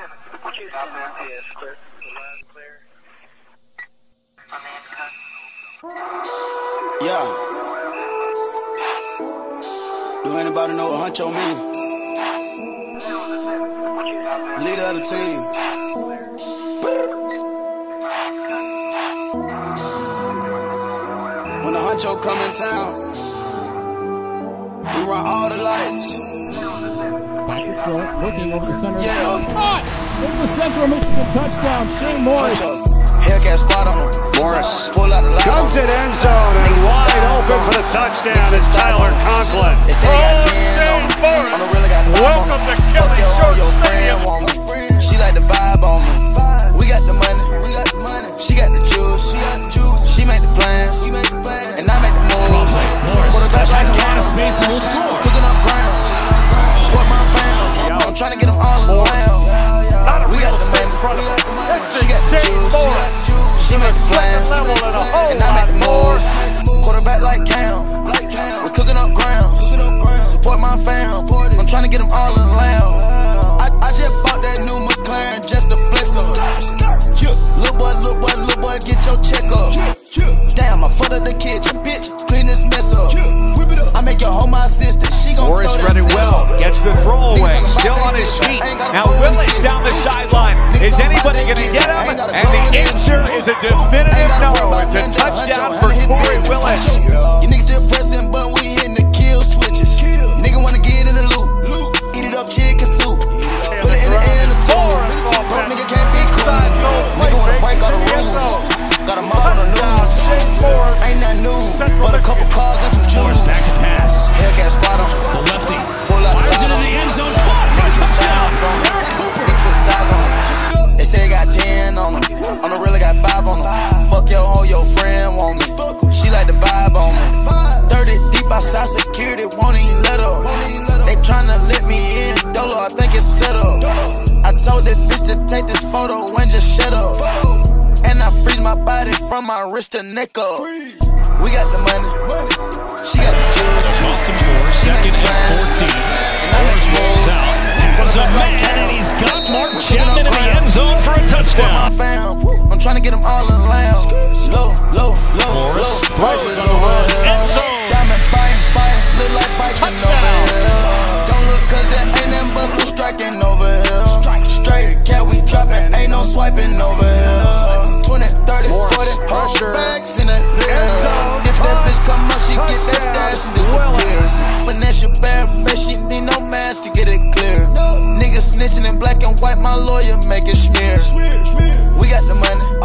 Yeah. Do anybody know what Huncho mean? Leader of the team. When the Huncho come in town, we run all the lights. Back to throw it, looking over the center. Yeah. It's caught! It's a Central Michigan touchdown. Shane Morris. Hellcat spot on him. Morris pull out the light. guns it end zone and wide open for the touchdown is Tyler Conklin. Shane Morris. Welcome to Kelly Short Stadium. She like the vibe on me. We got the money. She got the juice. She make the plans. And I make the moves. Morris has a lot of space and will score. Cooking up grounds. Support my family. I'm trying to get them all around. We got the money. She got the juice. She make the plans. And I make the moves. Quarterback like Cam. We're cooking up grounds. Support my fam. I'm trying to get them all around. I just bought that new McLaren just to flex up. Little boy, get your check up. Damn, I fucked up the kitchen, bitch. Clean this mess up. I make your home my assistant. She gon' Morris throw that running well, up. gets the throwaway, still on his feet. Now Willis down the sideline. Is anybody gonna get him? And the answer is a definitive no. It's a touchdown for Corey Willis. You niggas still pressing, but we hitting the kill switches. Nigga wanna get in the loop. Eat it up, chicken soup. Put it in the air in the tour. Broke nigga can't be cool. Nigga wanna break all the rules. Got a mob on the news. Ain't that new, but a couple cars and some Morris juice. back to pass. Hellcat spot on. The lefty Pull out fires into the end zone. Caught for a touchdown. Niggas with size on them. They say I got 10 on them. On the real, I got 5 on them. Fuck your hoe, your friend want me. She like the vibe on me. 30 deep outside security, won't even let her. They tryna let me in, Dolo, I think it's set up. I told that bitch to take this photo and just shut up. And I freeze my body from my wrist to neck up. We got the money, she got the juice. Boston for second and 14. Morris rolls out. Has a man, and he's got Mark Chapman in the end zone for a touchdown. I'm trying to get them all around. Low. Morris Prices throws on the run. End zone. Diamond biting, fighting, look like bison over here. Don't look cause it ain't nothing but some striking over here. Straight cat, we dropping, ain't no swiping over here. 20, 30, 40, pressure. bags in the end zone. If that bitch come up, she get that stash and disappear. Finesse your bare face, she need no mask to get it clear. Niggas snitching in black and white, my lawyer make it smear. We got the money.